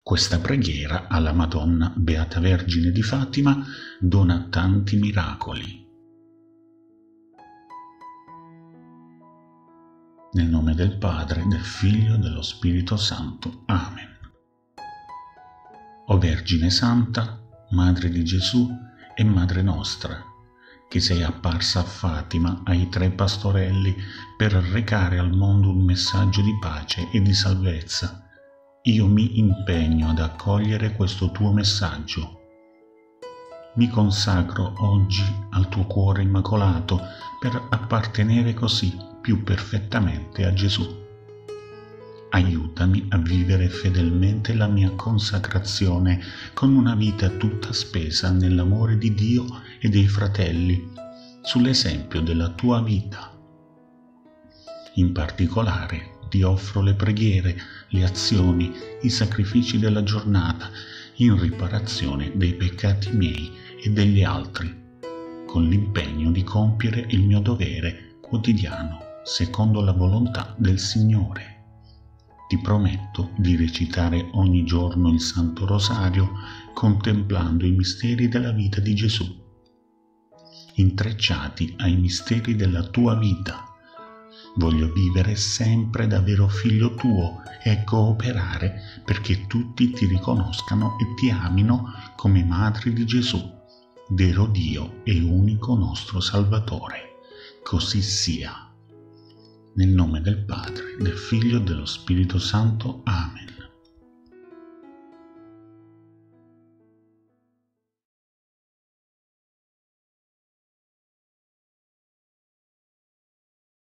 Questa preghiera alla Madonna Beata Vergine di Fatima dona tanti miracoli. Nel nome del Padre, del Figlio e dello Spirito Santo. Amen. O Vergine Santa, Madre di Gesù e Madre nostra, che sei apparsa a Fatima ai 3 pastorelli per recare al mondo un messaggio di pace e di salvezza, io mi impegno ad accogliere questo tuo messaggio. Mi consacro oggi al tuo cuore immacolato per appartenere così più perfettamente a Gesù. Aiutami a vivere fedelmente la mia consacrazione con una vita tutta spesa nell'amore di Dio e dei fratelli, sull'esempio della tua vita. In particolare ti offro le preghiere, le azioni, i sacrifici della giornata in riparazione dei peccati miei e degli altri, con l'impegno di compiere il mio dovere quotidiano secondo la volontà del Signore. Ti prometto di recitare ogni giorno il Santo Rosario contemplando i misteri della vita di Gesù, intrecciati ai misteri della tua vita. Voglio vivere sempre da vero figlio tuo e cooperare perché tutti ti riconoscano e ti amino come Madre di Gesù, vero Dio e unico nostro Salvatore. Così sia. Nel nome del Padre, del Figlio e dello Spirito Santo. Amen.